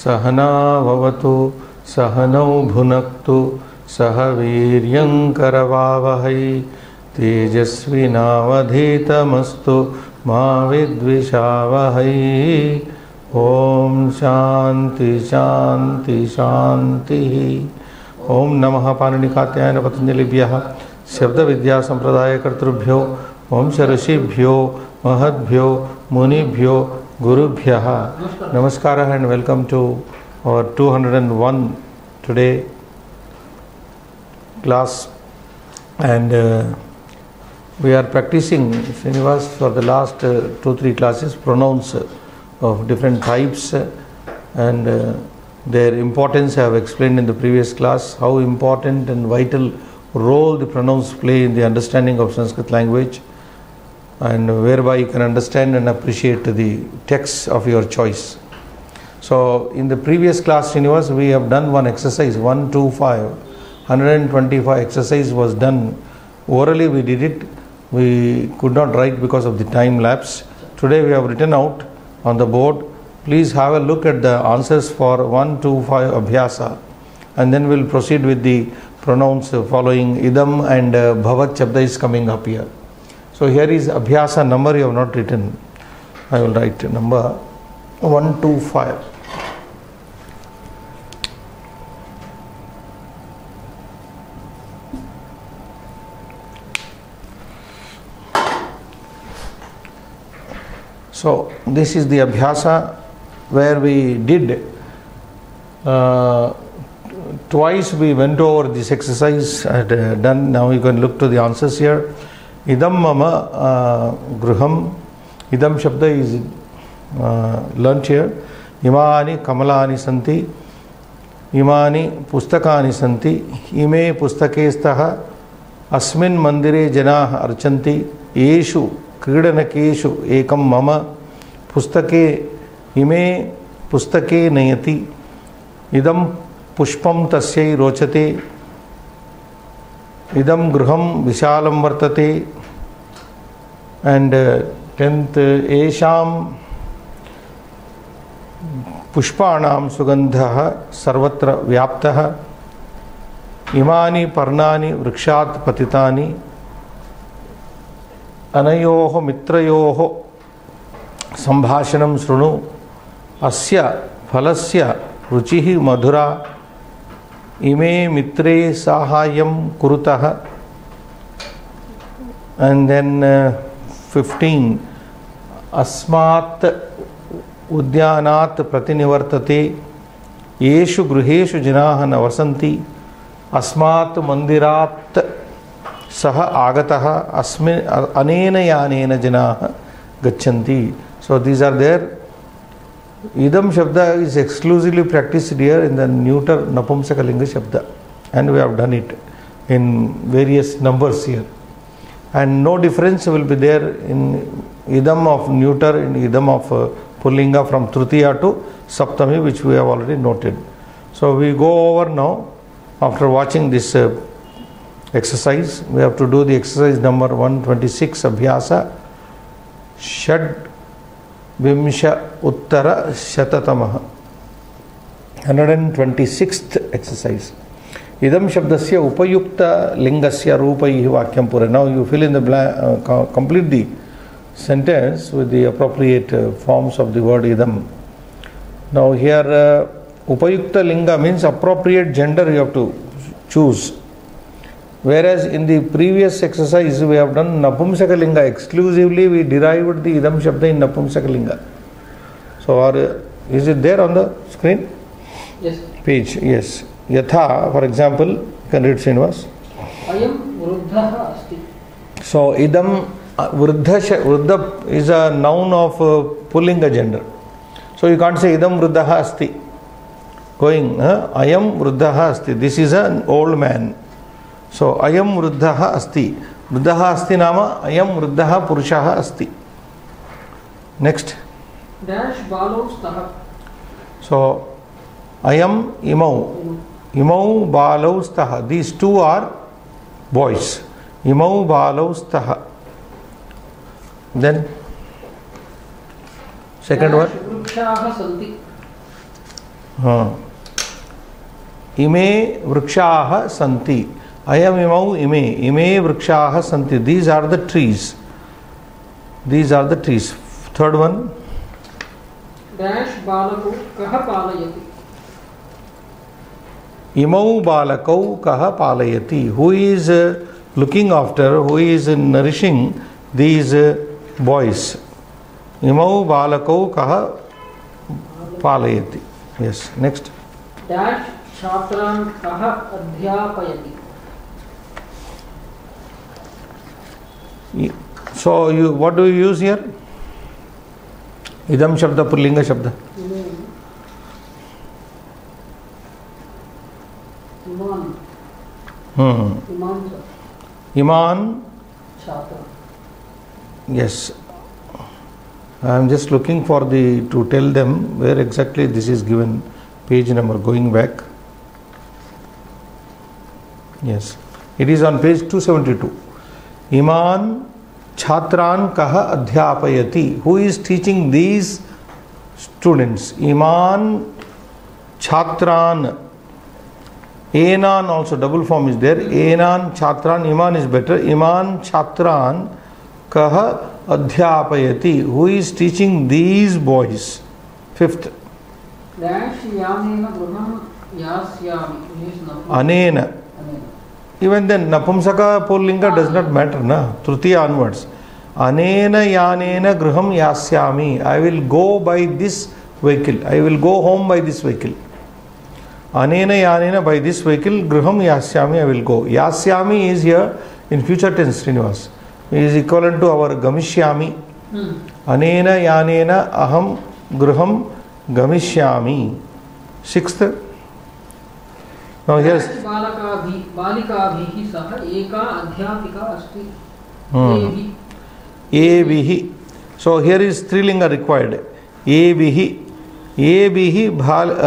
सहना भवतु सहनौ भुनक्तु सह वीर्यं करवावहै तेजस्विनावधीतमस्तु मा विद्विषावहै। ओम शांति शांति शांति। ओम नमः पाणिनिकात्यायन पतंजलिभ्यः शब्द विद्या संप्रदाय कर्तृभ्यो ओम ऋषिभ्यो महद्भ्यो मुनिभ्यो गुरुभ्यः नमस्कार and welcome to our 201 today class, and we are practicing Srinivas for the last 2-3 classes pronouns of different types, and their importance I have explained in the previous class, how important and vital role the pronouns play in the understanding of Sanskrit language, and whereby you can understand and appreciate the texts of your choice. So in the previous class, Srinivas, we have done one exercise, 125, 125 exercise was done. Orally we did it, we could not write because of the time lapse. Today we have written out on the board. Please have a look at the answers for 125 Abhyasa, and then we'll proceed with the pronouns following idam, and bhavat shabda is coming up here. So here is Abhyasa number you have not written. I will write number 125. So this is the Abhyasa where we did twice we went over this exercise and done. Now you can look to the answers here. Idam mama gruham. Idam shabda is learnt here. Imani kamalani santi. Imani pustakani santi. Ime pustakestaha. Asmin mandire janah archanti. Yeshu क्रीडनकेषु एकं मम पुस्तके इमे पुस्तके नयति इदं पुष्पं तस्यै रोचते इदं गृहं विशालं वर्तते and 10th एषां पुष्पाणां सुगन्धः सर्वत्र व्याप्तः इमानि पर्णानि वृक्षात् पतितानि अनयोः मित्रयोः संभाषणं शृणु अस्य फलस्य रुचिः मधुरा इमे मित्रे साहाय्यं कुरुतः. And then 15 अस्मात् उद्यानात् प्रतिनिवर्तते येषु गृहेषु जनाः न वसन्ति अस्मात् मन्दिरात् सह आगतः अस्मिन् अनेन यानेन जनाः गच्छन्ति. So these are there. Idam shabda is exclusively practiced here in the neuter napumsakalinga shabda, and we have done it in various numbers here, and no difference will be there in idam of neuter and idam of pullinga from tritiya to saptami, which we have already noted. So we go over now after watching this exercise. We have to do the exercise number 126 Abhyasa Shad Vimsha Uttara Shatatamaha, 126th exercise. Idam Shabdasya Upayukta Lingasya Rupaihi Vakyam Pura. Now you fill in the blank, complete the sentence with the appropriate forms of the word idam. Now here Upayukta Linga means appropriate gender you have to choose. Whereas in the previous exercise we have done Napumsakalinga exclusively, we derived the idam shabda in Napumsakalinga. So is it there on the screen? Yes. Page, yes. Yatha, for example, you can read Srinivas. Ayam vruddhaha asti. So idam vruddha is a noun of pullinga gender. So you can't say idam vruddhaha asti. Going, ayam vruddhaha asti. This is an old man. So ayam vruddhaha asti. Vruddhaha asti nama ayam vruddhaha purushaha asti. Next. Dash balau staha. So ayam imau. Imau balau staha. These two are boys. Imau balau staha. Then second one. Vrukshaha santi. Ime vrikshaah santi. Ayam imau ime. Ime vrikshaah santi. These are the trees. These are the trees. Third one. Dash balako kaha palayati. Imau balakau kaha palayati. Who is looking after, who is nourishing these boys? Imau balakau kaha palayati. Yes. Next. Dash chhatran kaha adhyapayati. So, what do you use here? Idam shabda, pullinga shabda. Iman. Chhatra. Yes. I am just looking for to tell them where exactly this is given. Page number, going back. Yes. It is on page 272. Iman Chhatran kaha adhyapayati. Who is teaching these students? Iman Chhatran. Enan also, double form is there. Enan Chhatran. Iman is better. Iman Chhatran kaha adhyapayati. Who is teaching these boys? Fifth. Dash yamena graham yasyami. Anena. Even then, Napumsaka Pullinga does not matter, na? Tritiya onwards. Anena yanena graham yasyami. I will go by this vehicle. I will go home by this vehicle. Anena yanena, by this vehicle, graham yasyami, I will go. Yasyami is here in future tense, Srinivas. It is equivalent to our gamishyami. Anena yanena aham graham gamishyami. Sixth. Now here बालिकाभिः सह एका अध्यापिका अस्ति. Ebihi. So here is strilinga required. Ebihi. Ebihi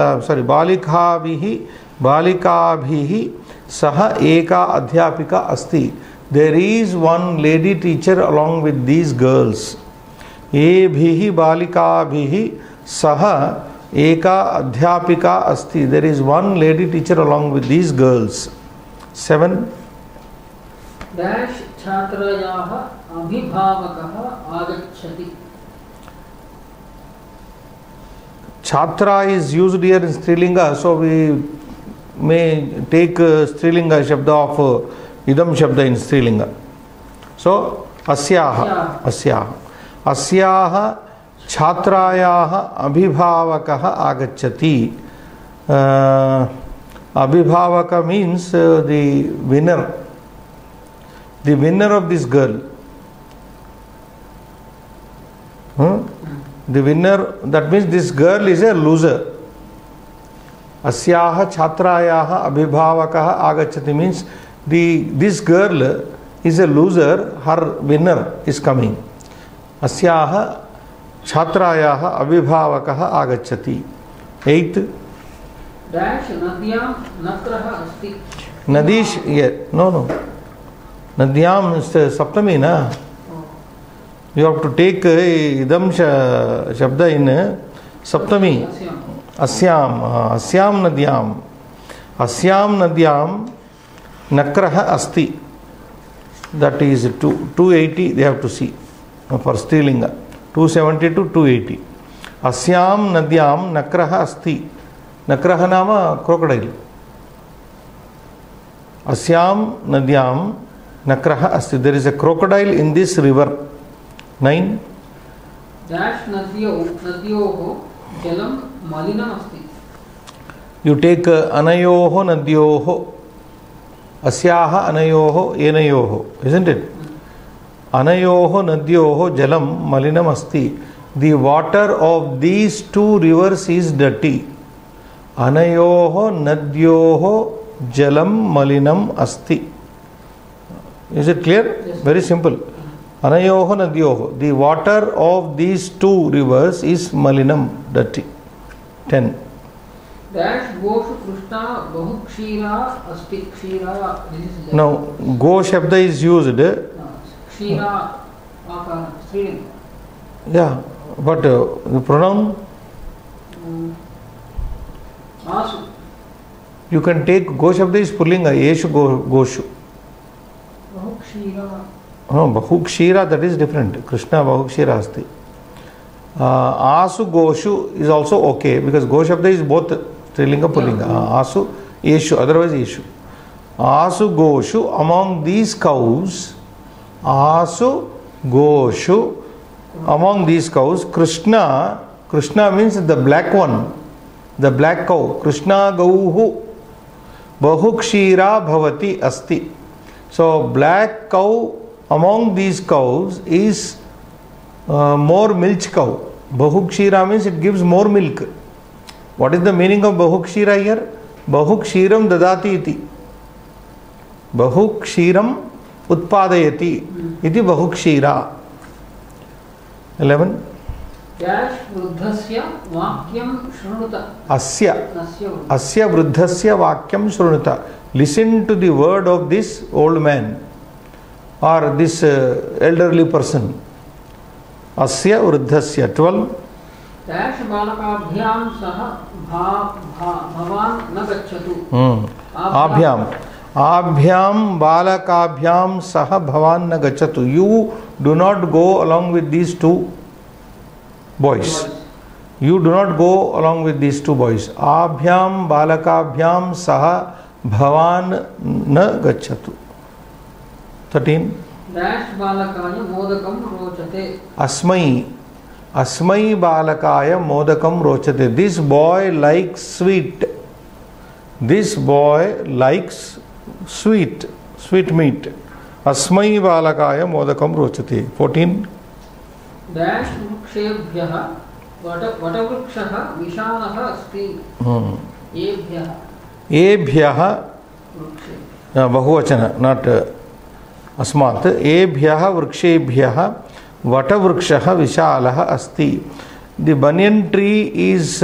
balikabhihi saha eka adhyapika asti. There is one lady teacher along with these girls. Ebihi balikabhihi saha eka adhyapika asti. There is one lady teacher along with these girls. 7. Dash chhatrayaha abhibhavakah agacchati. Chhatra is used here in Strilinga, so we may take Strilinga shabda of idam shabda in Strilinga. So asyaha Chhatrayaha abhibhavakaha agacchati. Abhibhavaka means the winner. The winner of this girl. The winner, that means this girl is a loser. Asyaha Chhatrayaha abhibhavakaha agacchati means this girl is a loser, her winner is coming. Asyaha Chhatrayaha abhibhavakaha agacchati. 8th. Dash nadyam nakraha asti. Nadish, yeah, no. Nadyam is saptami, na? You have to take idam shabda in saptami. Asyam nadyam. Asyam nadyam nakraha asti. That is 280, they have to see for Strilinga. 270 to 280. Asyam nadyam nakraha asti. Nakraha nama crocodile. Asyam nadyam nakraha asti. There is a crocodile in this river. 9. Dash nadyoho jalam malinam asti. You take anayoho nadyoho. Asyaha anayoho enayoho. Isn't it? Anayoho nadyoho jalam malinam asti. The water of these two rivers is dirty. Anayoho nadyoho jalam malinam asti. Is it clear? Yes. Very simple. Anayoho nadyoho. The water of these two rivers is malinam, dirty. 10. Dash goshu krishna bahu kshira asti. Kshira. Now, go shabda is used. Kshira akara. Strilinga. Yeah, but the pronoun? Asu. You can take Go Shabda is Pullinga, Yeshu Goshu. Bahukshira. Bahukshira, that is different. Krishna Bahukshira asti. Asu Goshu is also okay because Go Shabda is both Strilinga Pullinga. Asu, Yeshu, otherwise Yeshu. Asu Goshu, among these cows, Asu Goshu, among these cows, Krishna means the black one, the black cow. Krishna Gauhu Bahukshira Bhavati Asti. So, black cow among these cows is more milch cow. Bahukshira means it gives more milk. What is the meaning of Bahukshira here? Bahukshiram dadati iti. Bahukshiram utpadayati iti Bahukshira. 11. Dash vruddhasya vakyam shrunuta. Asya vruddhasya vakyam shrunuta. Listen to the word of this old man or this elderly person. Asya vruddhasya. 12. Dash balakabhyam saha bhavan na gacchatu. Abhyam balakabhyam saha bhavan na gacchatu. You do not go along with these two boys. You do not go along with these two boys. Abhyam balakabhyam saha bhavan na gacchatu. 13. Dash balakaya modakam rochate. Asmai balakaya modakam rochate. This boy likes sweet. This boy likes sweet meat. Asmai balakaya modakam rochate. 14. Dash vrukshebhyaha vatavrukshaha vishalaha asti. Ebhyaha bahuvachana, not asmat. Ebhyaha vrukshebhyaha vatavrukshaha vishalaha asti. The banyan tree is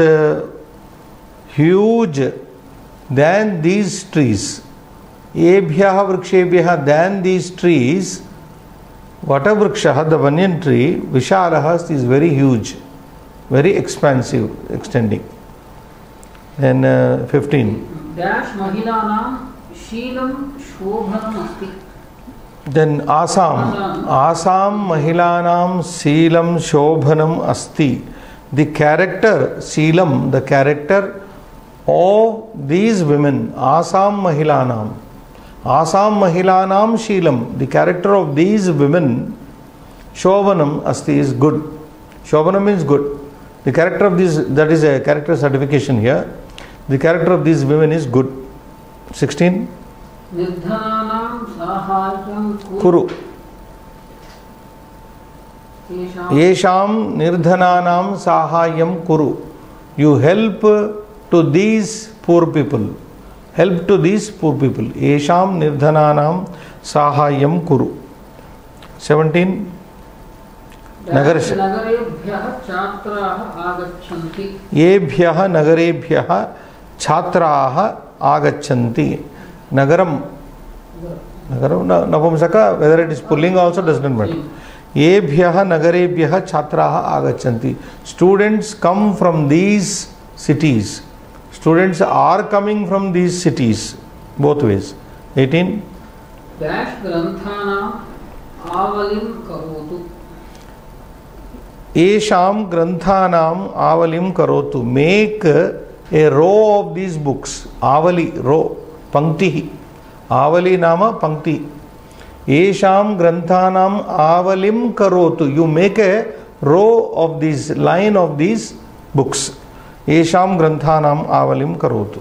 huge than these trees. Ebhyaha vrukshebhyaha, than these trees. Vatavrukshaha, the banyan tree, vishalaha is very huge, very expansive, extending. Then 15. Dash mahilanam sheelam shobhanam asti. Then Asam Mahilanam Seelam Shobhanam Asti. The character, Seelam, the character of these women, Asam Mahilanam Sheelam, the character of these women, Shobhanam Asti is good. Shobhanam means good. The character of these, that is a character certification here. The character of these women is good. 16. Nirdhananam sahayam Kuru. Yesham nirdhananam sahayam kuru. You help to these poor people. Help to these poor people. Yesham nirdhananam sahayam kuru. 17. Nagarebhyaha chatraha agachanti. Yebhyaha nagarebhyaha chatraha agachanti. Nagaram Napumsaka, whether it is pulling also does not matter. Ebhyaha nagarebhyaha chatraha agachanti. Students come from these cities. Students are coming from these cities. Both ways. 18. Dash granthana avalim karotu. Esham granthanam avalim karotu. Make a row of these books. Avali, row. Pankti. Avali nama pankti. Esham granthanam avalim karotu. You make a row of these, line of these books. Esham granthanam avalim karotu.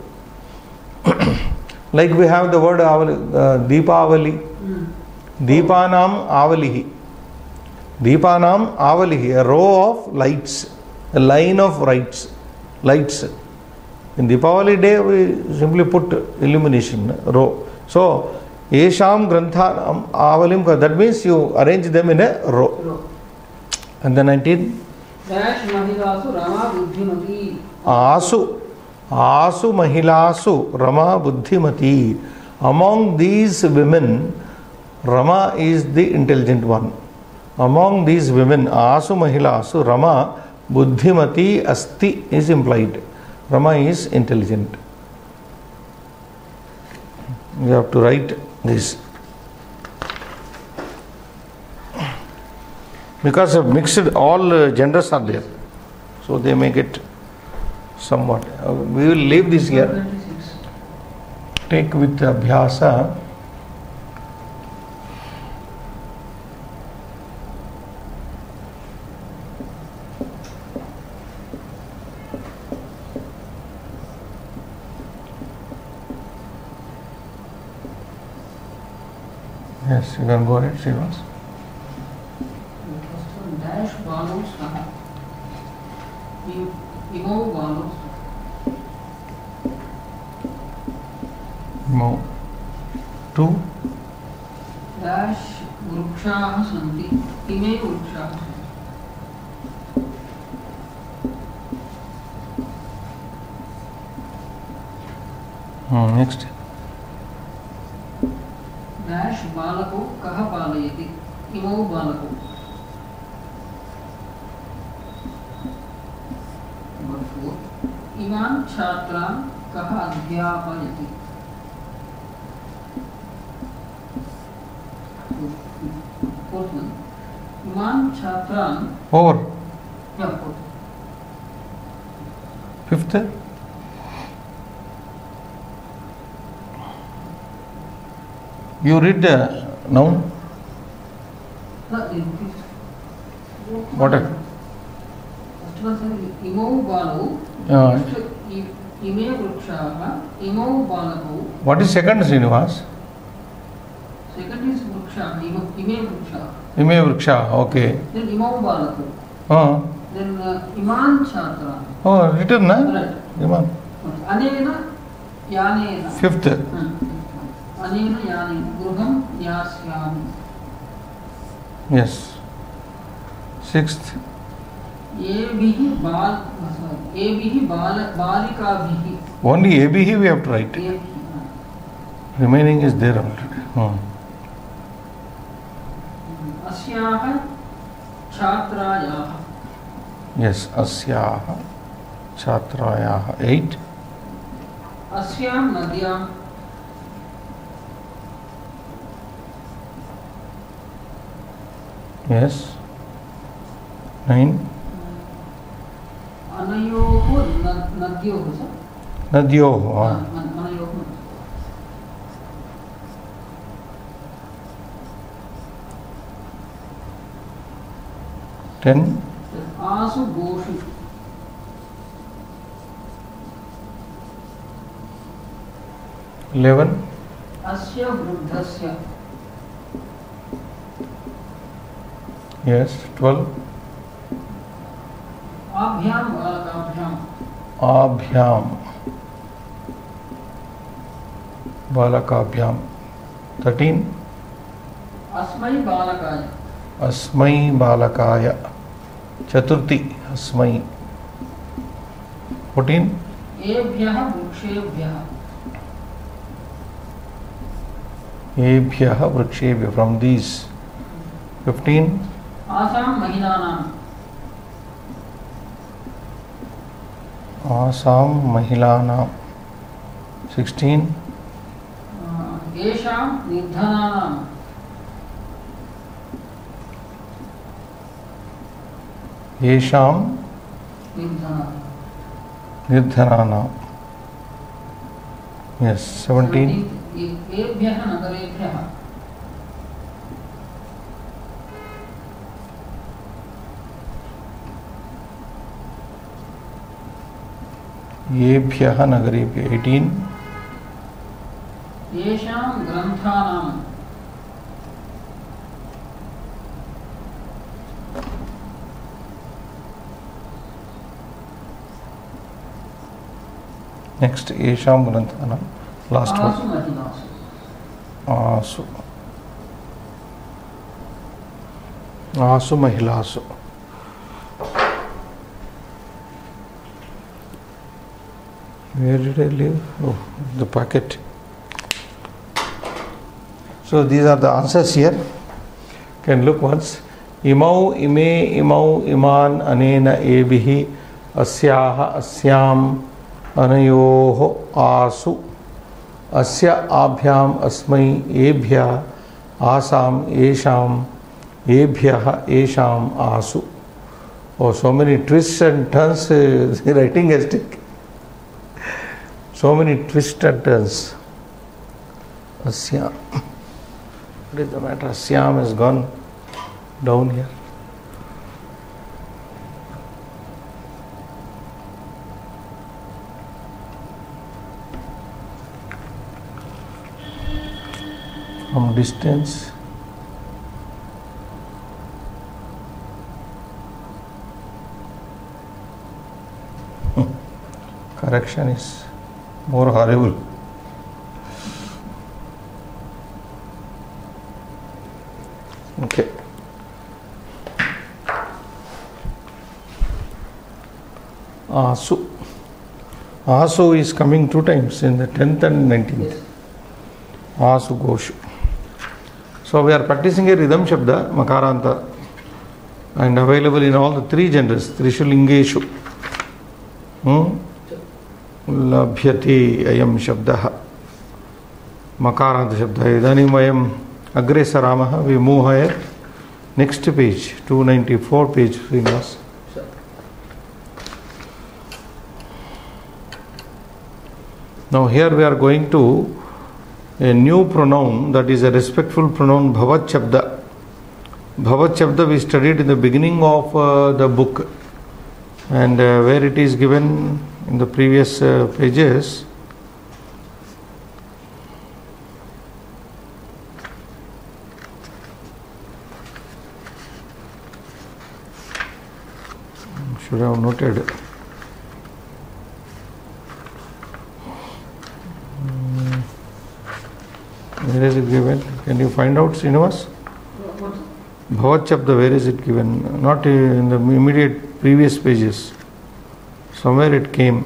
Like we have the word Deepavali. Deepanam avalihi. Deepanam avalihi. A row of lights. A line of lights. In Deepavali day, we simply put illumination, row. So, Esham Granthanam Avalim, that means you arrange them in a row. And then 19. Dash Mahilasu Rama Buddhimati. Asu Mahilasu Rama Buddhimati. Among these women, Rama is the intelligent one. Among these women, Asu Mahilasu Rama Buddhimati Asti is implied. Rama is intelligent. You have to write this. Because of mixed, all genders are there. So they make it somewhat. We will leave this here. Take with Abhyasa. Yes, you can go ahead, Srinivas. Dash balos kaha. Imo balos. Imo. 2. Dash vrukshah santi. Ime vrukshah. Next. Dash balako kaha palayati. Imo balako. Number 4. Iman chhatran kaha adhyapayati. Fourth one. Iman chhatran. Over. Yeah, fourth. 5th. You read the noun. What? Imo balo. Ime vrukshah. Imo balako. What is second, Srinivas? Second is vrukshah. Ime vrukshah. Ime vriksha, okay. Then imo balako. Then iman chhatran. Oh, written, na? Right. Iman. Anena yanena. 5th. Anena yanena. Gruham yasyami. Yes. 6th. Ebihi balikabihi. Only ABH we have to write. Remaining is there already. Asyaha chhatrayaha. Yes, Asyaha Chhatrayaha. 8. Asyam nadyam. Yes. 9. Anayoho nadyoho. Nadyoho. Anayoho. 10. Asu goshu. 11. Asya vruddhasya. Yes. 12. Abhyam balakabhyam. Abhyam Balakabhyam. 13. Asmai balakaya. Asmai Balakaya. Chaturthi. Asmai. 14. Ebhyah vrukshebhyah. Ebhyah Vrukshebhyah. From these. 15. Asam mahilanam. Asam Mahilanam. 16. Yesham nirdhananam. Yesham Nirdhananam. Yes. 17. Ebhyah nagarebhyah. Yebhyah Nagarebhyah. 18. Yesham granthanam. Next, Yesham Granthanam. Last Asu one. mahilasu. Asu. Asu Mahilasu. Where did I leave? Oh, the packet. So these are the answers here. Can look once. Imau, ime, imau, iman, anena, ebihi, asyaha, asyam, अनयोः आसु अस्य आभ्याम अस्मै एभ्यः आसाम येषाम एभ्यः येषाम आसु. Oh, so many twists and turns the writing has taken. So many twists and turns. Asya. What is the matter? Asyam has gone down here. From distance. Correction is more horrible. Okay. Asu. Asu is coming 2 times in the 10th and 19th. Asu Goshu. So we are practicing a rhythm shabda, makaranta, and available in all the 3 genders, Trishu Lingeshu. लभ्यते अयम शब्दः मकारांत शब्दः. इदानीं वयम् अग्रे सरामः. We move ahead. Next page 294 page. Srinivas. Now here we are going to a new pronoun, that is a respectful pronoun, bhavat shabda. Bhavat shabda we studied in the beginning of the book, and where it is given in the previous pages. Should have noted. Where is it given? Can you find out, Srinivas? Bhavat Shabda, where is it given? Not in the immediate previous pages. Somewhere it came.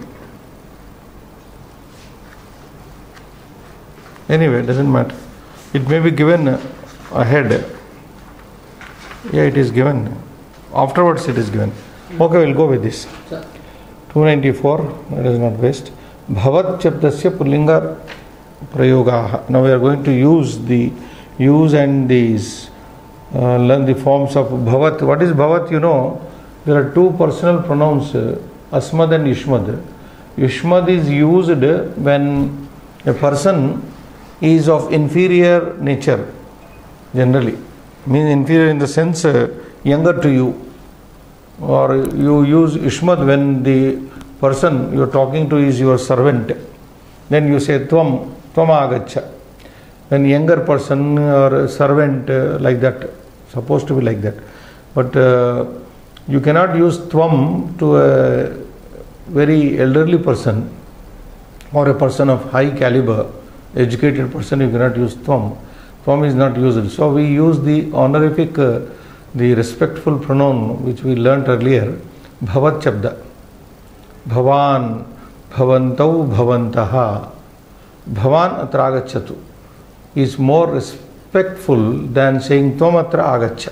Anyway, it doesn't matter. It may be given ahead. Yeah, it is given. Afterwards it is given. Okay, we'll go with this. 294, let us not waste. Bhavat Shabdasya Pullinga Prayogaha. Now we are going to use and these learn the forms of Bhavat. What is Bhavat? You know, there are 2 personal pronouns, Asmad and Yushmad. Yushmad is used when a person is of inferior nature, generally. Means inferior in the sense younger to you. Or you use Yushmad when the person you are talking to is your servant. Then you say Tvam Agacha. When younger person or servant, like that, supposed to be like that. But you cannot use Tvam to a very elderly person or a person of high caliber, educated person. You cannot use Tvam. Tvam is not used. So we use the honorific, the respectful pronoun which we learnt earlier, Bhavat Shabda. Bhavan, Bhavantau, Bhavantaha. Bhavan atra agacchatu is more respectful than saying Tvam atra agacha.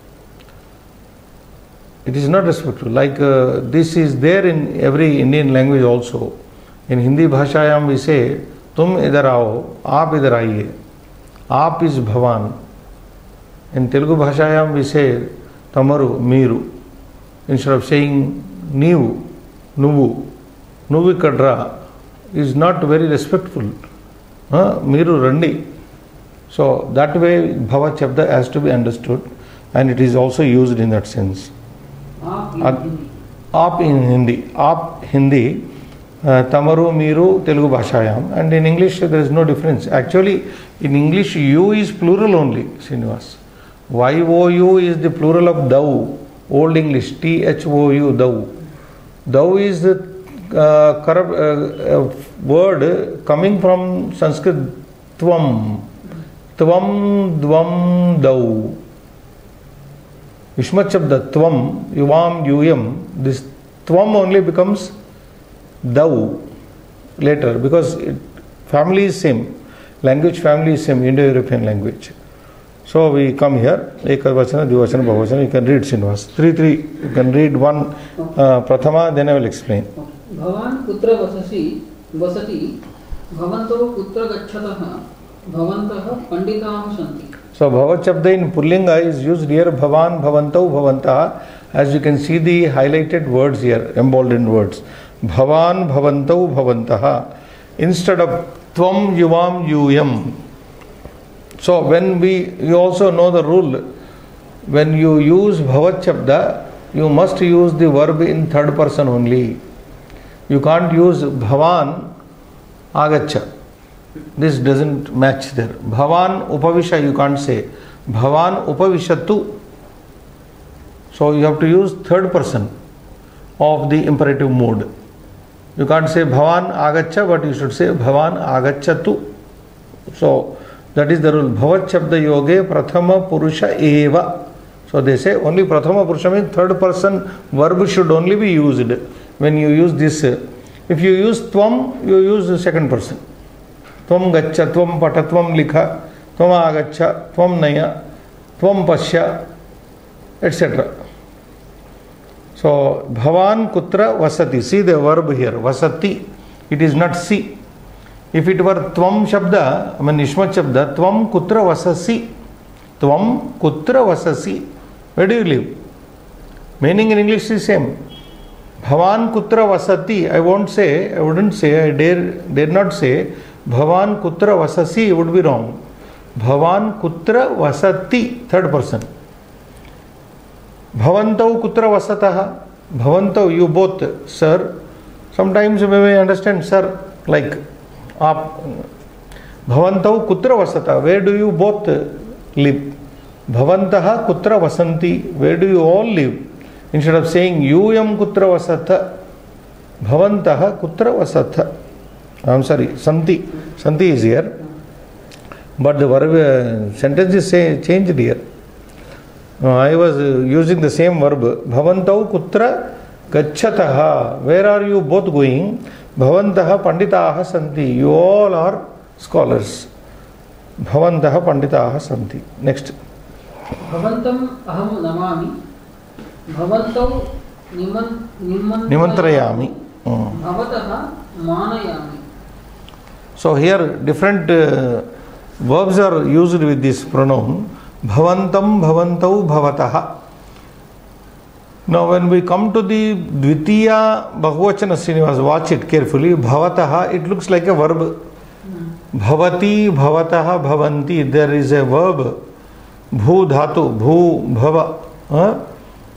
It is not respectful. Like this is there in every Indian language also. In Hindi bhashayam we say Tum idhar aao, aap idhar aiye. Aap is Bhavan. In Telugu bhashayam we say Tamaru, Miru. Instead of saying Nivu, Nuvu, Nuvikadra is not very respectful. Miru Randi. So that way Bhavat Shabda has to be understood, and it is also used in that sense. Aap in Hindi. Aap Hindi, Tamaru, Miru, Telugu bhashayam. And in English there is no difference. Actually in English you is plural only, Srinivas. YOU is the plural of thou. Old English, THOU, thou. Thou is the word coming from Sanskrit Tvam. Tvam, Dvam, thou. Yushmat Shabda, Tvam, Yuvam, Yuyam. This Tvam only becomes thou later, because family is same. Language family is same, Indo-European language. So we come here, Ekavachana, Dvivachana, Bahuvachana. You can read Srinivas. 3. You can read one Prathama, then I will explain. भवान् कुत्र वसति भवन्तौ कुत्र गच्छतः भवन्तः पंडिताः सन्ति. So bhavat shabda in Pullinga is used here. Bhavan, bhavantau, bhavantah. As you can see the highlighted words here, emboldened words. Bhavan, bhavantau, bhavantah. Instead of tvam, yuvam, yuyam. So when you also know the rule, when you use bhavat shabda, you must use the verb in third person only. You can't use bhavan, agacha. This doesn't match there. Bhavan upavisha you can't say. Bhavan upavishatu. So you have to use third person of the imperative mode. You can't say bhavan agacha, but you should say bhavan agachatu. So that is the rule. Bhavat shabda yoge prathama purusha eva. So they say only prathama purusha means third person verb should only be used when you use this. If you use tvam, you use the second person. Tvam gaccha, tvam pata, tvam likha, tvam agaccha, tvam naya, tvam pasya, etc. So bhavan kutra vasati. See the verb here, vasati. It is not si. If it were tvam shabda, I mean ishmat shabda, tvam kutra vasasi. Tvam kutra vasasi. Where do you live? Meaning in English is same. Bhavan kutra vasati. I wouldn't say, I dare not say Bhavan kutra vasasi would be wrong. Bhavan kutra vasati, third person. Bhavantau kutra vasataha. Bhavantau, you both, sir. Sometimes we may understand sir like aap. Bhavantau kutra vasata. Where do you both live? Bhavantaha kutra vasanti. Where do you all live? Instead of saying yuyam kutra vasata, bhavantaha kutra vasata. I'm sorry, santi. Santi is here. But the verb sentence is changed here. I was using the same verb. Bhavantau kutra gacchataha. Where are you both going? Bhavantaha panditaha santi. You all are scholars. Bhavantaha panditaha santi. Next. Bhavantam aham namami. Bhavantau nimantrayami. Bhavataha manayami. So here different verbs are used with this pronoun. Bhavantam, bhavantau, bhavataha. Now when we come to the Dvitiya Bahuvachana Srinivas, watch it carefully. Bhavataha, it looks like a verb. Bhavati, bhavataha, bhavanti. There is a verb. Bhu dhatu, bhu, bhava.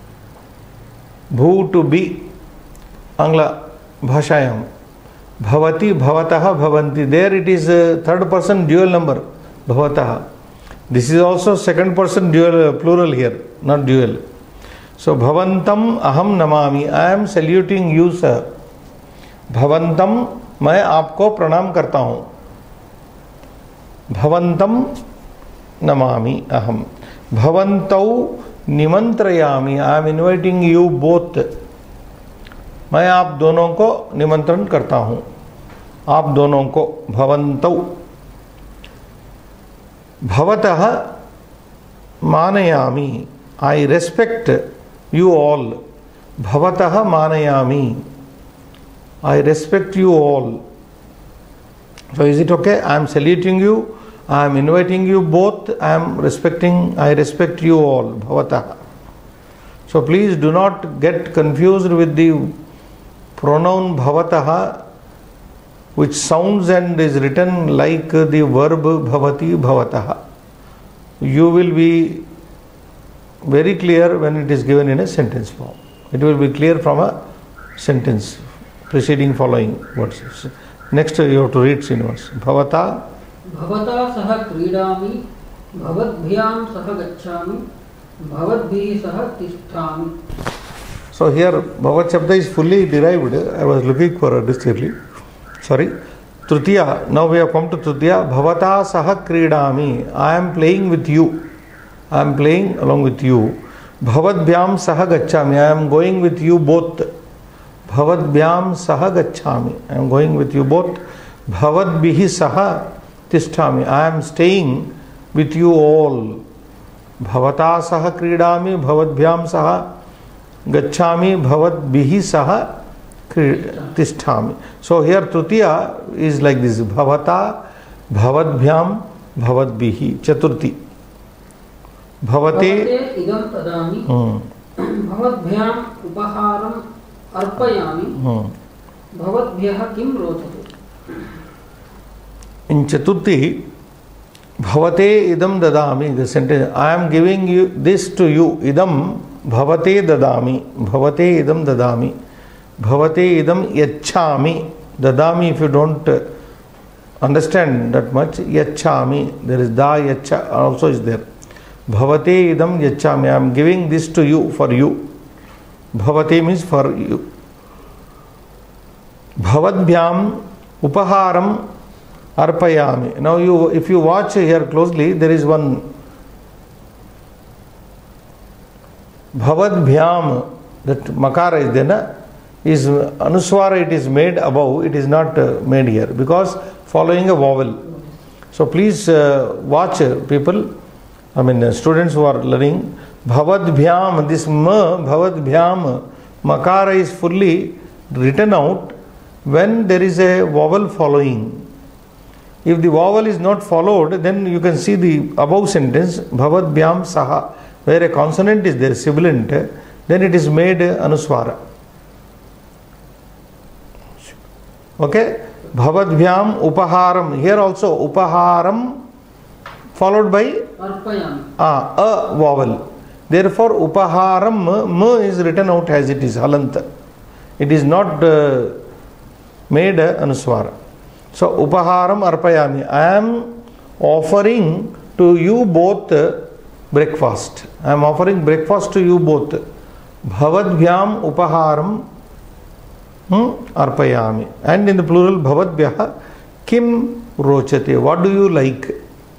Bhu to be. Angla bhashayam. Bhavati, bhavataha, bhavanti. There it is a third person dual number. Bhavataha. This is also second person dual, plural here, not dual. So bhavantam aham namami. I am saluting you, sir. Bhavantam, मैं आपको प्रणाम करता हूँ. Bhavantam namami aham. Bhavantau nimantrayami. I am inviting you both. मैं आप दोनों को निमंत्रण करता हूँ. आप दोनों को. भवन्तौ. Bhavatah manayami. I respect you all. Bhavatah manayami. I respect you all. So is it okay? I am saluting you. I am inviting you both. I respect you all. Bhavatah. So please do not get confused with the pronoun bhavataha, which sounds and is written like the verb bhavati, bhavataha. You will be very clear when it is given in a sentence form. It will be clear from a sentence preceding following words. Next you have to read Srinivas. Bhavata. Bhavata saha kridami, bhavatbhyam saha gacchami, bhavatbhi saha tisthami. So here Bhavat Shabda is fully derived. I was looking for this early. Sorry. Tritiya. Now we have come to Tritiya. Bhavata saha kridami. I am playing with you. I am playing along with you. Bhavatbhyam saha gacchami. I am going with you both. Bhavatbhyam saha gacchami. I am going with you both. Bhavatbhihi saha tisthami. I am staying with you all. Bhavata saha kridami. Bhavatbhyam saha gacchami. Bhavatbhihi saha tisthami. So here Tritiya is like this: Bhavata, Bhavadbhyam, Bhavadbihi. Chaturthi. Bhavate idam tadami. Bhavadbhyam upaharam arpayami. Bhavadbhyah kim rochate. In Chaturthi, Bhavate idam dadami, the sentence, I am giving you this to you. Idam bhavate dadami. Bhavate idam dadami. Bhavate idam yachchami. Dadami, if you don't understand that much, yachchami. There is da yacha also is there. Bhavate idam yachchami. I am giving this to you, for you. Bhavate means for you. Bhavadbhyam upaharam arpayami. Now if you watch here closely, there is one Bhavadbhyam, that makara is there, na? Is anuswara, it is made above, it is not made here, because following a vowel. So please watch people, students who are learning. Bhavadbhyam, this ma, Bhavadbhyam, makara is fully written out when there is a vowel following. If the vowel is not followed, then you can see the above sentence, Bhavadbhyam saha, where a consonant is there, sibilant, then it is made anuswara. Okay? Bhavadbhyam upaharam. Here also upaharam followed by a vowel. Therefore upaharam, m is written out as it is, halant. It is not made anuswara. So upaharam arpayami. I am offering to you both breakfast. I am offering breakfast to you both. Bhavadbhyam upaharam arpayami. And in the plural, bhavadbhyah kim rochate. What do you like?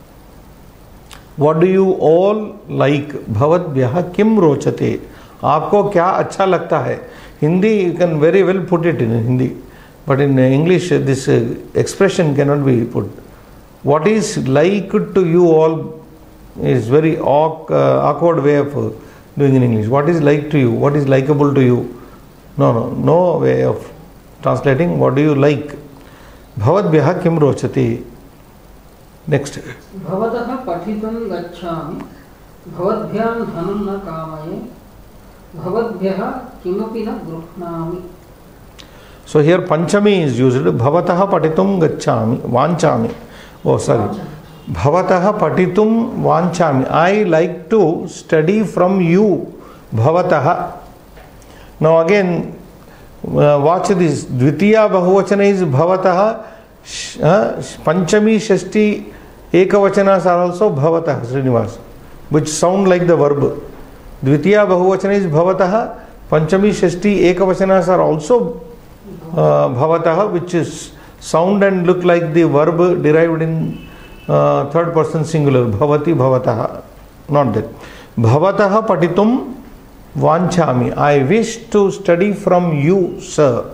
What do you all like? Bhavadbhyah kim rochate. आपको क्या अच्छा लगता है? Hindi, you can very well put it in Hindi. But in English, this expression cannot be put. What is like to you all is very awkward way of doing in English. What is like to you? What is likable to you? No way of translating. What do you like? Bhavadbhyah kim rochati. Next. Bhavatah pathitam gacchami. Bhavadbhyam dhanam na kamaye. Bhavadbhyah kimapi na gruhnami. So here Panchami is used. Bhavatah patitum gacchami, vanchami. Oh, sorry. Bhavatah patitum vanchami. I like to study from you. Bhavatah. Now again, watch this. Dvitiya bahuvachana is bhavatah. Panchami, Shashti, ekavachanas are also bhavatah, Srinivas, which sound like the verb. Dvitiya bahuvachana is bhavatah. Panchami, Shashti, ekavachanas are also bhavatah, which is sound and look like the verb derived in third person singular. Bhavati, bhavatah. Not that. Bhavatah patitum vanchami. I wish to study from you, sir.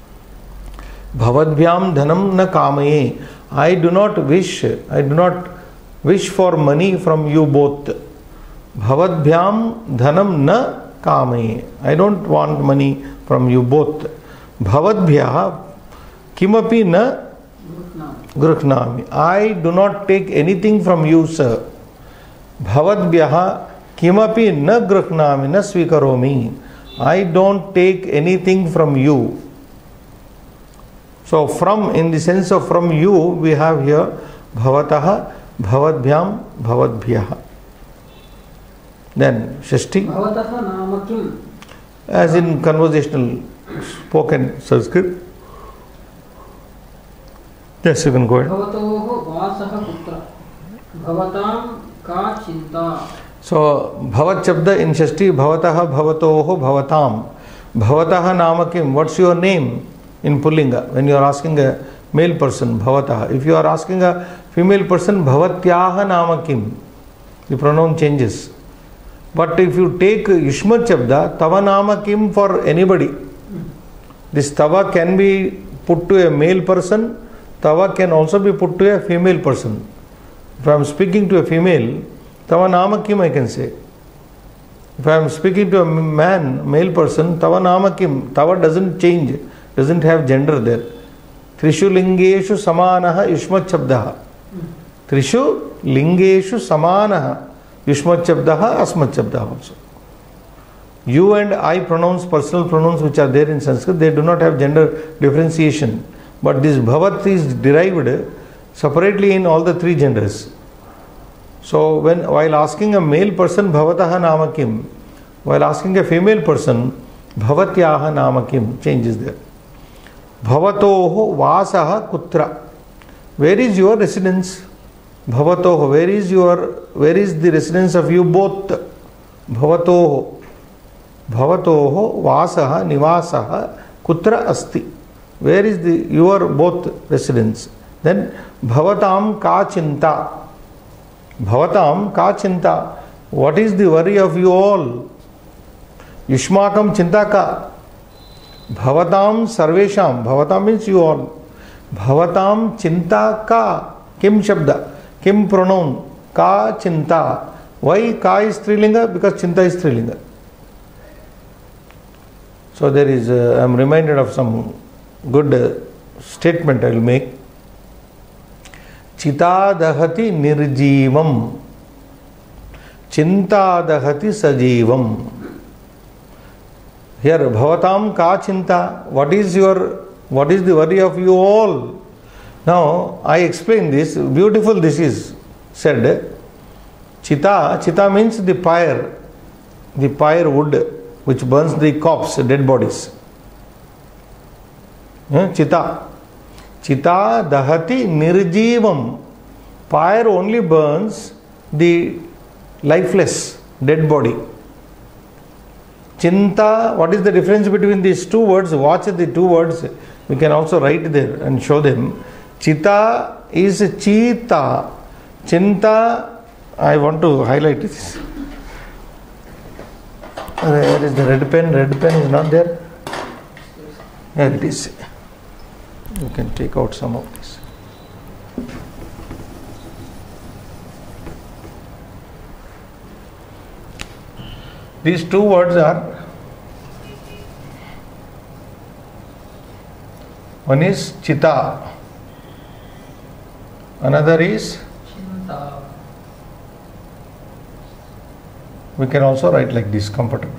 Bhavadbhyam dhanam na kamaye. I do not wish for money from you both. Bhavadbhyam dhanam na kamaye. I don't want money from you both. Bhavadbhyah kimapi na gruhnami. I do not take anything from you, sir. Bhavadbhyah kimapi na gruhnami na swikaromi. I don't take anything from you. So from, in the sense of from you, we have here bhavatah, bhavadbhyam, bhavadbhyah. Then Shashti. Bhavatah nama kim. As in conversational spoken Sanskrit. Yes, you can go ahead. Bhavatoho vasah putra. Bhavatam ka chinta. So bhavat shabda in Shashti, bhavataha, bhavatoho, bhavatam. Bhavataha nama kim. What's your name? In Pullinga, when you are asking a male person, bhavataha. If you are asking a female person, bhavatyaha nama kim. The pronoun changes. But if you take Yushmat Shabda, tava nama kim for anybody. This tava can be put to a male person, tava can also be put to a female person. If I am speaking to a female, tava nama kim I can say. If I am speaking to a man, male person, tava nama kim. Tava doesn't change. doesn't have gender there. Trishu lingeshu samanaha yushmat shabdaha. Trishu lingeshu samanaha yushmat shabdaha asmat shabdaha also. You and I pronouns, personal pronouns which are there in Sanskrit, they do not have gender differentiation. But this bhavat is derived separately in all the three genders. So while asking a male person bhavataha nama kim, while asking a female person bhavatyaha nama kim, changes there. Bhavatoho vasaha kutra. Where is your residence? Bhavatoho, where is the residence of you both? Bhavatoho vasaha nivasaha kutra asti. Where is your both residence? Then bhavatam ka chinta. Bhavatam ka chinta. What is the worry of you all? Yushmakam chinta ka. Bhavatam sarvesham. Bhavatam means you all. Bhavatam chinta ka. Kim shabda. Kim pronoun. Ka chinta. Why ka is strilinga? Because chinta is strilinga. So there is, I am reminded of some good statement I will make. Chita dahati nirjeevam. Chinta dahati sajeevam. Here, bhavatam ka chinta. What is the worry of you all? Now, I explain this. Beautiful this is said. Chita means the pyre wood which burns the corpse, dead bodies. Chita dahati nirjeevam. Fire only burns the lifeless, dead body. Chinta, what is the difference between these two words? Watch the two words. We can also write there and show them. Chita is chita. Chinta, I want to highlight this. Where is the red pen? Red pen is not there. Here it is. You can take out some of this. These two words are, one is chita, another is Chinta. We can also write like this comfortably.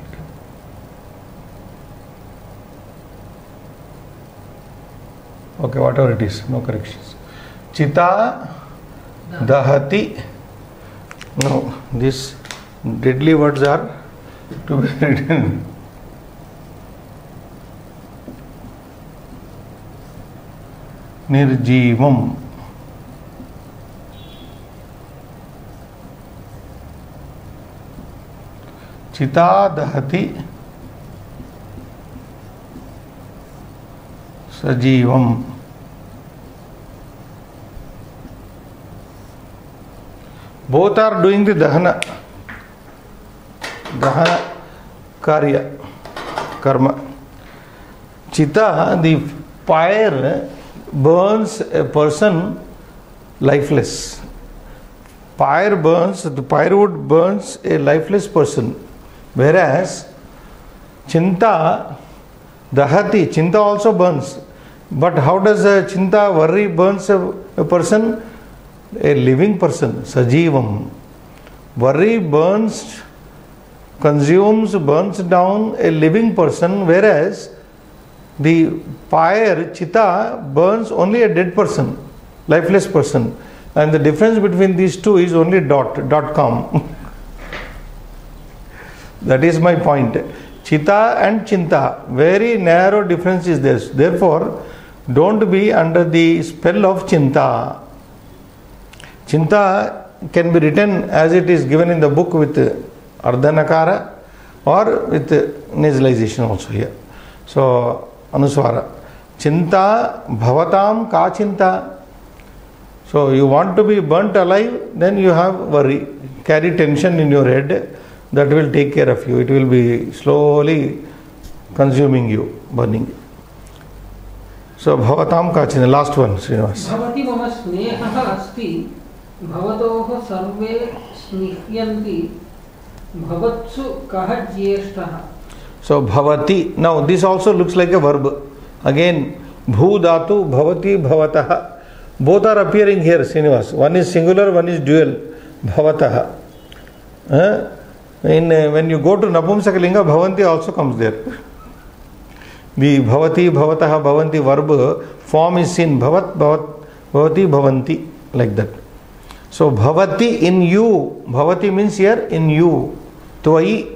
Okay, whatever it is, no corrections. Chita dahati. No, these deadly words are to be written. Nirjeevam. Chita dahati sajeevam. Both are doing the dahana karya, karma. Chita, the fire burns a person lifeless. The firewood burns a lifeless person. Whereas chinta dahati, chinta also burns. But how does a chinta worry burns a person? A living person, sajeevam. Worry burns, consumes, burns down a living person, whereas the fire, chitta, burns only a dead person, lifeless person. And the difference between these two is only .com. That is my point. Chitta and chinta, very narrow difference is there. Therefore, don't be under the spell of chinta. Chinta can be written as it is given in the book with ardhanakara or with nasalization also here. So, anuswara. Chinta bhavatam ka chinta. So, you want to be burnt alive, then you have worry. Carry tension in your head. That will take care of you. It will be slowly consuming you, burning you. So, bhavatam ka chinta. Last one, Srinivas. Bhavati mama sneha asti. Bhavatoh sarve snihyanti. Bhavatsu kaha jyeshtaha. So, bhavati. Now, this also looks like a verb. Again, bhu dhatu, bhavati, bhavataha. Both are appearing here, Srinivas. One is singular, one is dual. Bhavataha. When you go to Napumsakalinga, bhavanti also comes there. The bhavati, bhavataha, bhavanti verb form is seen. Bhavat, bhavati, bhavanti. Like that. So, bhavati in you. Bhavati means here in you. Tvai.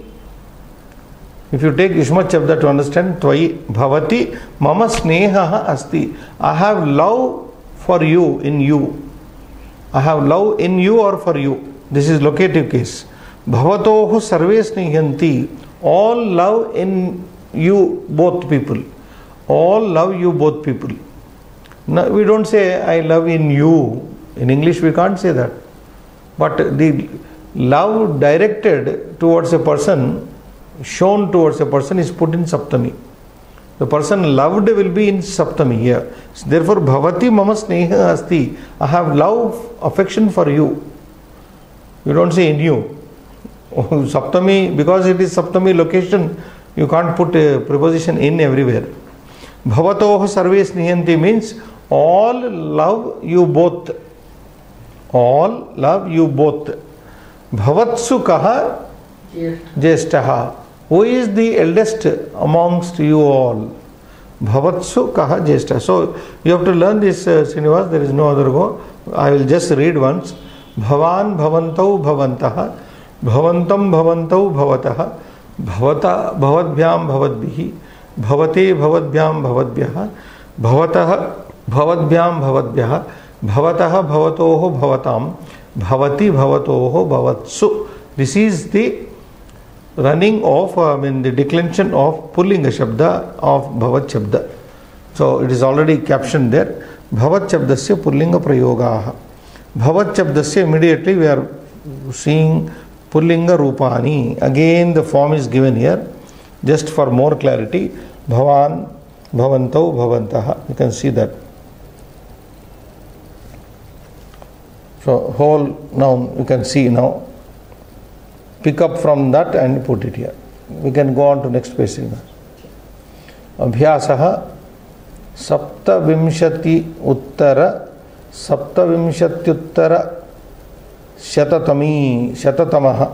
If you take Yushmat Shabda to understand, Tvai, bhavati, mama sneha asti. I have love for you, in you. I have love in you or for you. This is locative case. Bhavatohu sarve snehanti. All love in you, both people. All love you, both people. Now, we don't say, I love in you. In English, we can't say that. But the love directed towards a person, shown towards a person, is put in Saptami. The person loved will be in Saptami here. Therefore, bhavati mama sneha asti. I have love, affection for you. You don't say in you. Saptami, because it is Saptami location, you can't put a preposition in everywhere. Bhavatoh sarve snehanti means all love you both. All love you both. Bhavatsu kaha jeshtaha. Who is the eldest amongst you all? Bhavatsu kaha jeshtaha. So you have to learn this, Srinivas. There is no other go. I will just read once. Bhavan bhavantau bhavantaha. Bhavantam bhavantau bhavataha. Bhavata bhavadbhyam bhavadbihi. Bhavate bhavadbhyam bhavadbhyaha. Bhavataha bhavadbhyam bhavadbhyaha. Bhavataha bhavatoho bhavatam. Bhavati bhavatoho bhavatsu. This is the running of, the declension of Pullinga Shabda of Bhavat Shabda. So it is already captioned there. Bhavat Shabdasya Pullinga Prayogaha. Bhavat Shabdasya, immediately we are seeing Pullinga Rupani. Again the form is given here, just for more clarity. Bhavan, Bhavantau, Bhavantaha. You can see that. So whole noun you can see now. Pick up from that and put it here. We can go on to next page. Abhyasaha saptavimshati uttara shatatamaha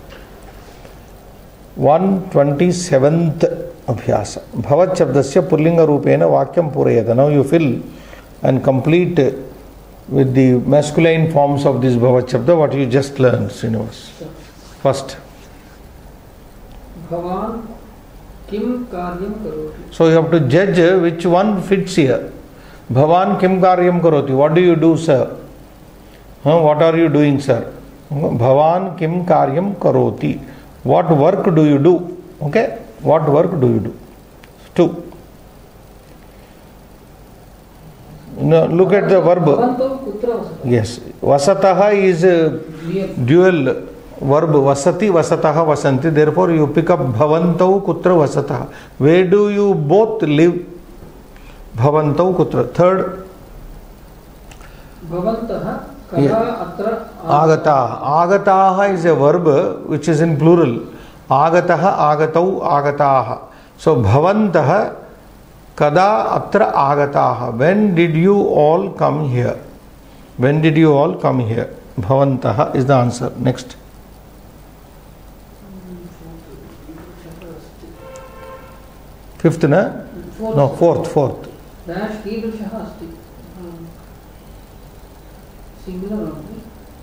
127th abhyasa. Bhavat Shabdasya Pullinga Rupena Vakyam Purayata. Now you fill and complete with the masculine forms of this Bhavat Shabda what you just learned, Srinivas. First. Bhavan kim karyam karoti. So you have to judge which one fits here. Bhavan kim karyam karoti. What do you do, sir? What are you doing, sir? Bhavan kim karyam karoti. What work do you do? Okay? What work do you do? 2. Now look at the verb. Yes. Vasataha is a dual verb. Vasati, vasataha, vasanti. Therefore you pick up bhavantau kutra vasataha. Where do you both live? Bhavantau kutra. 3rd. Bhavantaha kada atra agataha. Agataha is a verb which is in plural. Agataha, agatau, agataha. So bhavantaha kada atra agataha. When did you all come here? When did you all come here? Bhavantaha is the answer. Next. Fifth, na? No, fourth. Dash कीदृशः अस्ति. Singular only.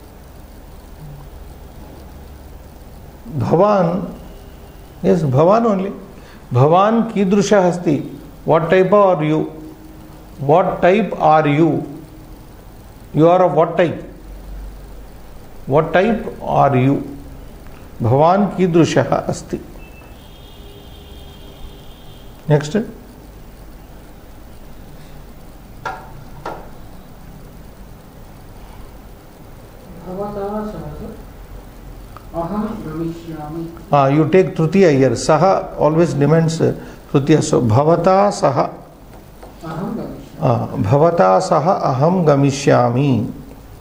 Bhavan. Yes, Bhavan only. Bhavan कीदृशः अस्ति. What type are you? What type are you? You are of what type? What type are you? Bhavan कीदृशः अस्ति. Next. You take Tritiya here. Saha always demands Tritiya. So Bhavata Saha. Bhavata Saha Aham Gamishyami.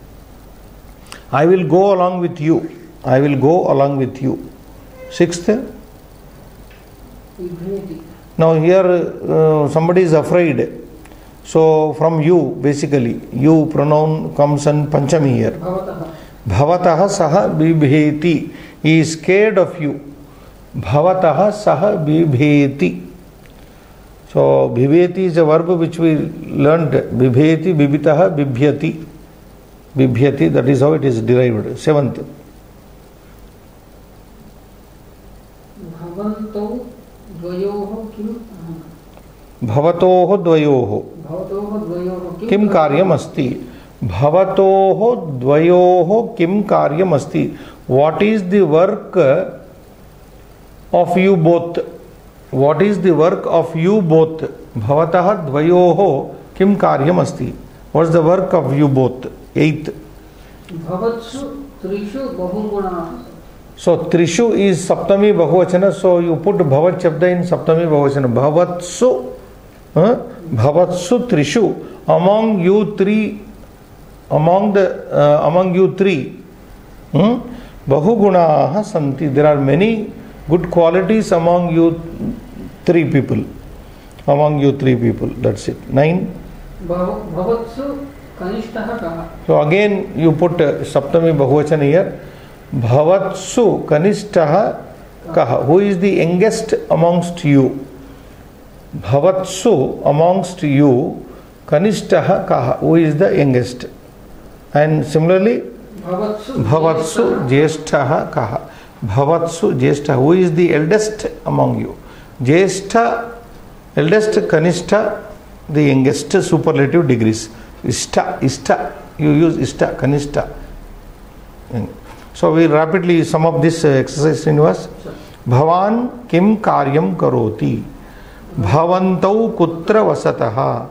I will go along with you. I will go along with you. 6th. Now here somebody is afraid. So from you, basically, you pronoun comes in Panchami here. Bhavataha saha bibheti. He is scared of you. Bhavataha saha bibheti. So bibheti is a verb which we learned. Bibheti, bibitaha, bibhyati. Bibhyati, that is how it is derived. Seventh. Bhavanto dvayoho kim Bhavatoho dvayoho kim karyam asti. Bhavatoho dvayoho kim karyam asti. What is the work of you both? What is the work of you both? Bhavataha dvayoho kim karyam asti. What is the work of you both? Eighth. Bhavatsu trishu bahuguna. So trishu is saptami bahuvachana. So you put bhavat shabda in saptami bahuvachana. Bhavatsu. Bhavatsu trishu. Among you three. Among you three. Bahugunaha santi. There are many good qualities among you three people. Among you three people. That's it. 9. Bhavatsu kanishtaha kaha. So again you put saptami bahuvachana here. Bhavatsu kanishtaha kaha. Who is the youngest amongst you? Bhavatsu amongst you. Kanishtaha kaha. Who is the youngest? And similarly, Bhavatsu Jyeshtaha kaha. Bhavatsu Jyeshta. Who is the eldest among you? Jyeshta, eldest, Kanishta, the youngest, superlative degrees. Ishta. You use Ishta, Kanishta. So we rapidly sum up this exercise, Srinivas. Bhavan kim karyam karoti. Bhavantau kutra vasataha.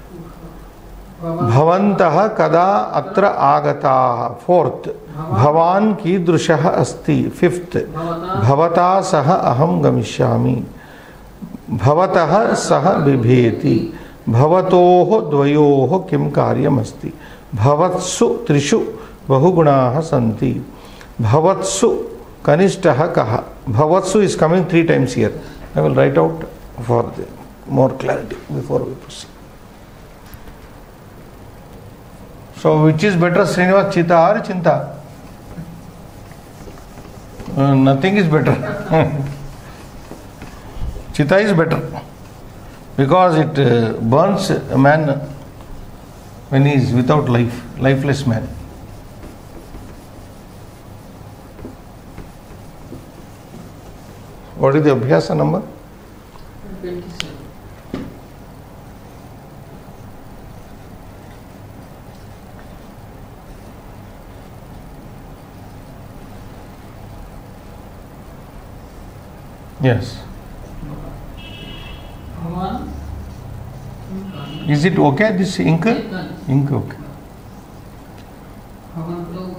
Bhavantaha kada atra agataha. Fourth. Bhavan kidrushaha asti. Fifth. Bhavata saha aham gamishyami. Bhavataha saha bibheti. Bhavatoho dvayoho kim karyam asti. Bhavatsu trishu bahugunaha santi. Bhavatsu kanishtaha kaha. Bhavatsu is coming 3 times here. I will write out for the more clarity before we proceed. So which is better, Srinivas, Chita or Chinta? Nothing is better. Chita is better because it burns a man when he is without life, lifeless man. What is the Abhyasa number? 27. Yes. Bhavan. Is it okay, this ink? Ink, okay. Bhavanto.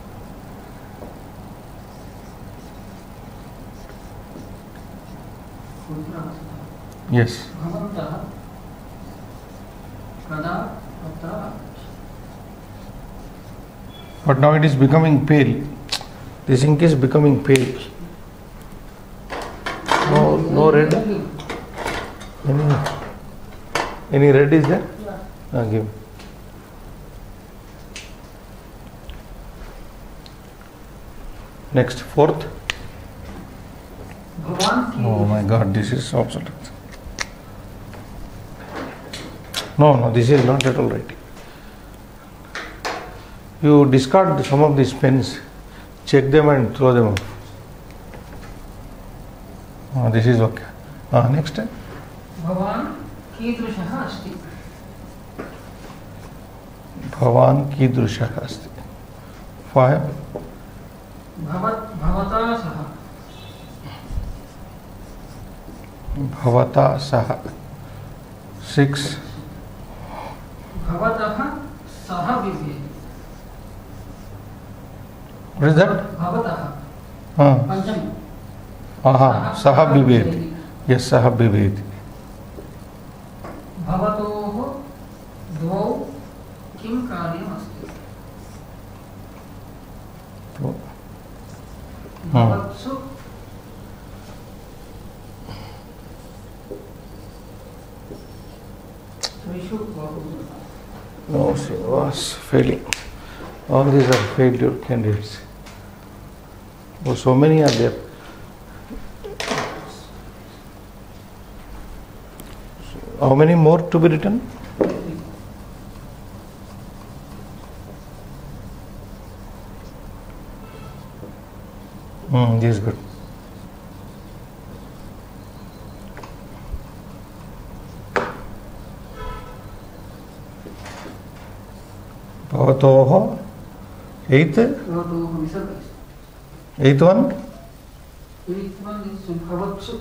Yes. Bhavantah. Kada atra. But now it is becoming pale. This ink is becoming pale. No red? Any red is there? Yeah. Give. Next, fourth. Bhavan. Oh my God, this is obsolete. No, this is not at all right. You discard some of these pens, check them and throw them off. This is okay. Next time. Bhavan कीदृशः अस्ति. Bhavan कीदृशः अस्ति. 5. भवता सह. Bhavata saha. 6. भवतः सह विभेति. What is that? भवतः. पंचमी. Saha bibheti. Yes, saha bibheti. भवतोः द्वौ किं कार्यम् अस्ति. भवत्सु failing. All these are failure candidates. Oh, so many are there. How many more to be written? This is good. Bhavatoho, eighth one? Eighth one is Bhavatsu.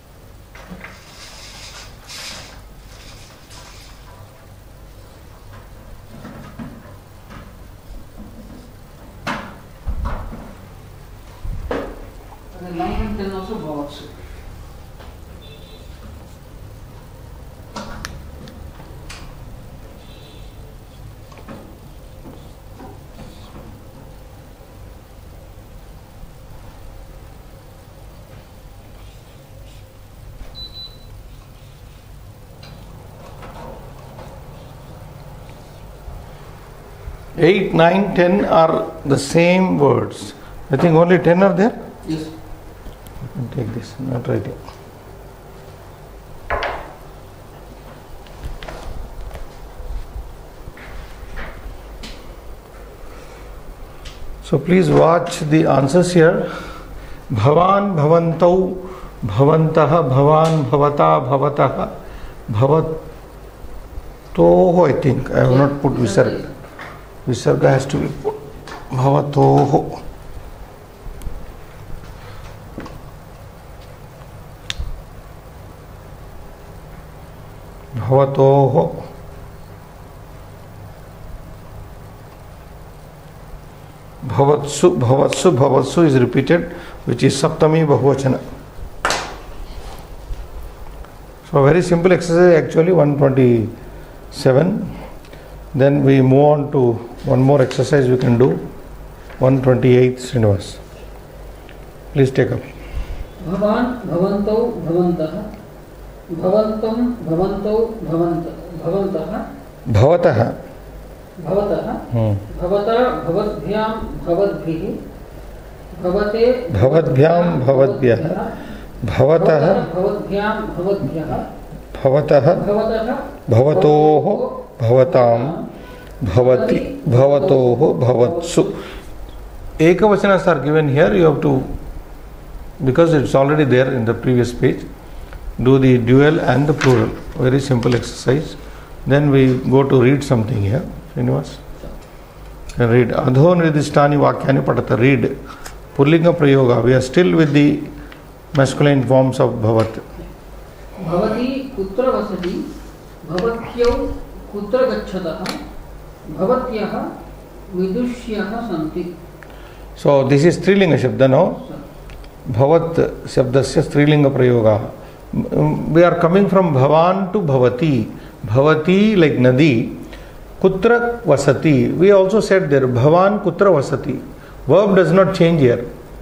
And 9 and 10 also Bhavatsu. Eight, 9, 10 are the same words. I think only 10 are there. Yes. Take this, not writing. So please watch the answers here. Bhavan, bhavantau, bhavantah, bhavan, bhavata, bhavatah, bhavatoho, I think. I have not put visarga. Visarga has to be put. Bhavatoho. Bhavatoho. Bhavatsu, bhavatsu, bhavatsu is repeated, which is Saptami Bahuvachana. So very simple exercise, actually 127. Then we move on to one more exercise we can do. 128, Srinivas. Please take up. Bhavan, bhavantau, bhavantah, bhavantam, bhavantau, bhavantah, Bhavatah. bhavatah, bhavata, bhavatbhyam, bhavatbhihi, bhavate, Bhavadbhyam, bhavadbhyah, bhavatah, bhavatbhyam, bhavatbhyah, bhavatah, bhavatah, bhavatoho, bhavatam, bhavati, bhavatoho, bhavatsu. Ekavachanas are given here. You have to, because it's already there in the previous page, do the dual and the plural. Very simple exercise. Then we go to read something here. Srinivas. And read. Adho nidishtani vakyani patata. Read. Pullinga prayoga. We are still with the masculine forms of bhavat. Bhavati kutra vasati, bhavatyau kutra gacchataha, bhavatyah vidushyah santi. So this is Strilinga Shabda now. Bhavat Shabdasya Strilinga Prayoga. We are coming from Bhavan to Bhavati. Bhavati like Nadi. Kutra Vasati. We also said there Bhavan Kutra Vasati. Verb does not change here.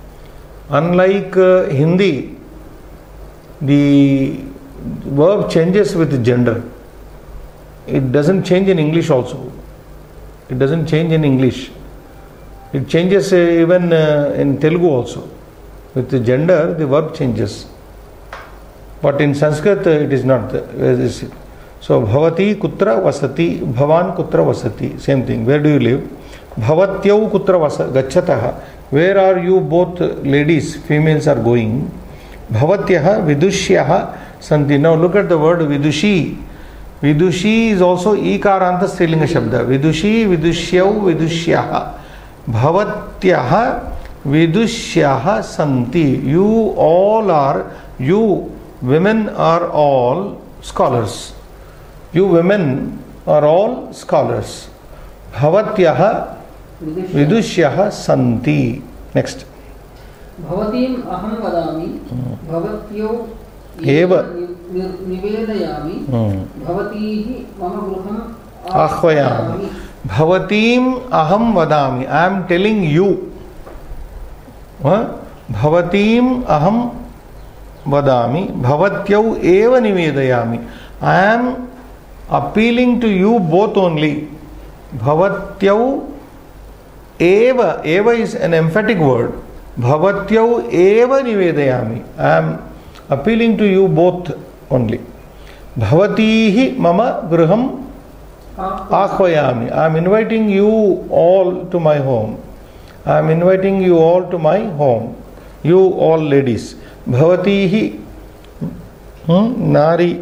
Unlike Hindi, the verb changes with gender. It doesn't change in English also. It doesn't change in English. It changes even in Telugu also. With the gender, the verb changes. But in Sanskrit, it is not. So, Bhavati kutra vasati, Bhavan kutra vasati. Same thing. Where do you live? Bhavatyau kutra gacchataha. Where are you both ladies, females are going? Bhavatyaha vidushyaha santi. Now look at the word vidushi. Vidushi is also ikaranta strilinga shabda. Vidushi, vidushyau, vidushyaha. Bhavatyaha vidushyaha santi. You all are, you women are all scholars. You women are all scholars. Bhavatyaha vidushyaha santi. Next. Bhavatim aham vadami, bhavatyau eva nivedayami, bhavatihi mama gruham ahvayami. Bhavatim aham vadami. I am telling you. Bhavatim aham vadami. Bhavatyau eva nivedayami. I am appealing to you both only. Bhavatyau eva. Eva is an emphatic word. Bhavatyau eva nivedayami. I am appealing to you both only. Bhavatihi mama griham ahvayami. I am inviting you all to my home. I am inviting you all to my home. You all ladies. Bhavatihi nari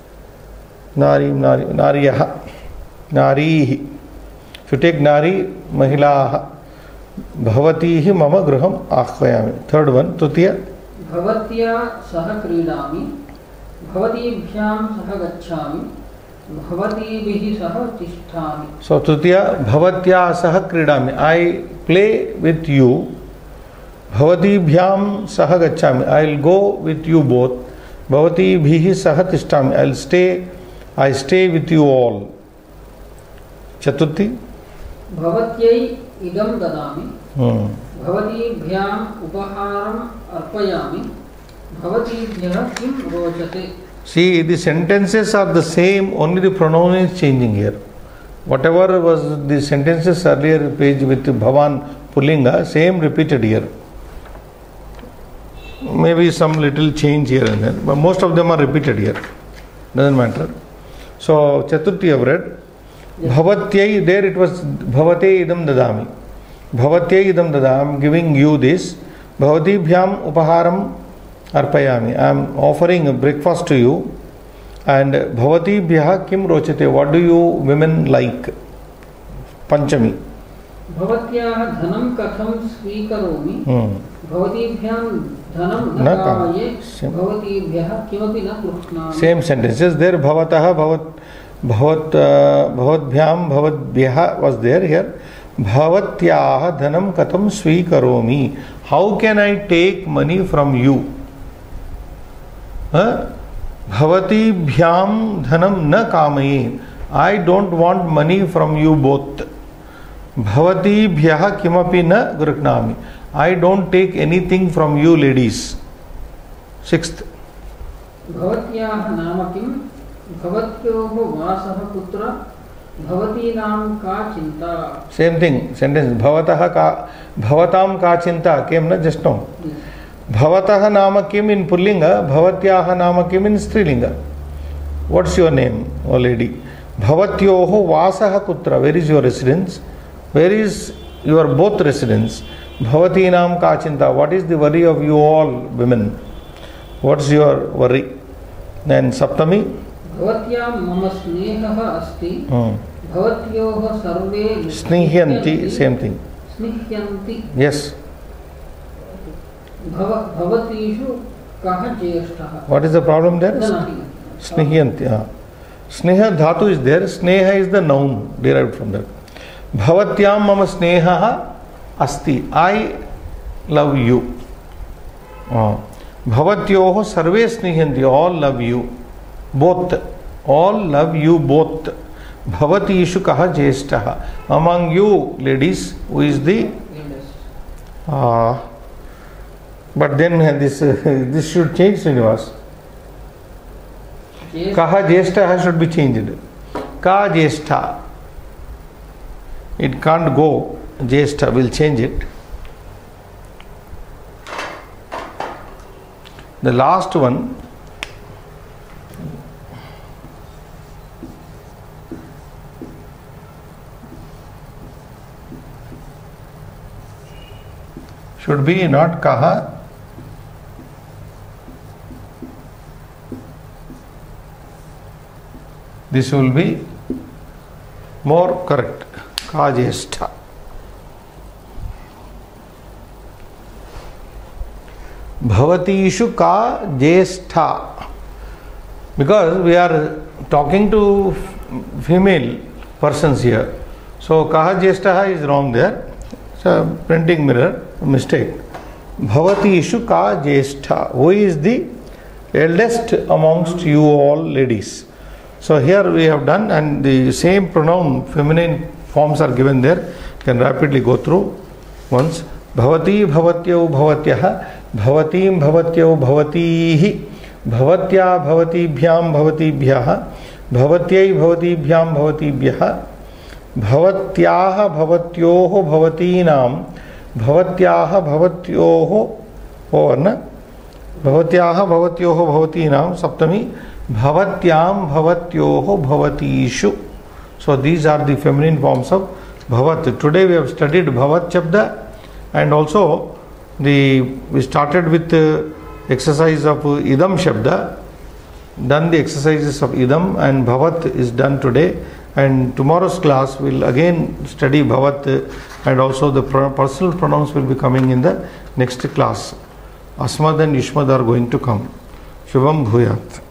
nariyaha narihi. If you take nari, mahilaha. Bhavatihi mama griham ahvayami. Third one, Tritiya. Bhavatya saha kridami. Bhavatibhyam saha gacchami. Bhavatibihi saha tisthami. So Tritiya, Bhavatya saha kridami. I play with you. Bhavatibhyam saha gacchami. I will go with you both. Bhavatibhihi saha tisthami. I stay with you all. Chaturthi. Bhavatyai idam dadami. Bhavatibhyam upaharam arpayami. Bhavatibhyah kim rochate. See, the sentences are the same, only the pronoun is changing here. Whatever was the sentences earlier page with Bhavan Pullinga, same repeated here. Maybe some little change here and there, but most of them are repeated here. Doesn't matter. So, Chaturthi have read. Bhavatyai, there it was Bhavate idam dadami. Bhavatyai idam dadami, I am giving you this. Bhavatibhyam upaharam arpayami. I am offering a breakfast to you. And Bhavatibhyah kim rochate, what do you women like? Panchami. Bhavatyah dhanam katham swikaromi. Bhavatibhyam dhanam na kamaye. Bhavatibhyah kimapi na krushnami. Same sentences there. Bhavataha bhavatbhyam bhavatbhyah was there here. Bhavatyah dhanam katham swikaromi. How can I take money from you? Bhavati bhyam dhanam na kamaye. I don't want money from you both. Bhavati bhyaha kimapi na griknami. I don't take anything from you ladies. Sixth. Bhavatyah nama kim. Bhavatyoho vasaha putra. Bhavati nam ka chinta. Same thing. Sentence. Bhavatam ka chinta came na just now. Bhavatah nama kim in Pullinga, Bhavatyaha nama kim in Strilinga. What's your name, oh lady? Bhavatyoho vasaha kutra. Where is your residence? Where is your both residence? Bhavati nam ka chinta. What is the worry of you all women? What's your worry? Then Saptami. Bhavatyam mama snehaha asti. Bhavatyoho sarve Snihyanti. Same thing. Snihyanti. Yes. Bhavatishu kaha jyeshtaha. What is the problem there? Snihyanti. Sneha dhatu is there. Sneha is the noun derived from that. Bhavatyam mama snehaha asti. I love you. Bhavatyoho sarve snihyanti. All love you. Both. All love you both. Bhavatishu kaha jyeshtaha. Among you ladies, who is the but then this should change, Srinivas. Kaha jyeshtaha should be changed. Ka jyeshtha. It can't go. Jyeshtha, will change it. The last one. Should be not kaha. This will be more correct. Ka jyeshtha. Bhavatishu ka jyeshtha. Because we are talking to female persons here. So kaha jyeshtha is wrong there. It's a printing mirror mistake. Bhavatishu ka jyeshtha. Who is the eldest amongst you all ladies? So here we have done, and the same pronoun feminine forms are given there. You can rapidly go through once. Bhavati bhavatyau bhavatyah. Bhavatim bhavatyau bhavatihi. Bhavatya bhavatibhyam bhavatibhyah. Bhavatyai bhavatibhyam bhavatibhyah. Bhavatyaha bhavatyoho bhavatinam. Bhavatyaha bhavatyoho Varna. Bhavatyaha bhavatyoho bhavatinam. Saptami. Bhavatyam bhavatyoho bhavatishu. So these are the feminine forms of Bhavat. Today we have studied Bhavat Shabda, and also we started with exercise of Idam Shabda, done the exercises of Idam, and Bhavat is done today. And tomorrow's class will again study Bhavat, and also the personal pronouns will be coming in the next class. Asmad and Yushmad are going to come. Shubham Bhuyat.